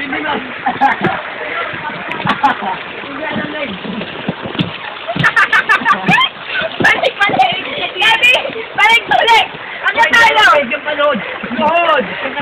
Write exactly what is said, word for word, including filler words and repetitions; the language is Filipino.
Hindi na. Balik, balik! Gabi! Balik, balik! Ano tayo? Panood! Panood!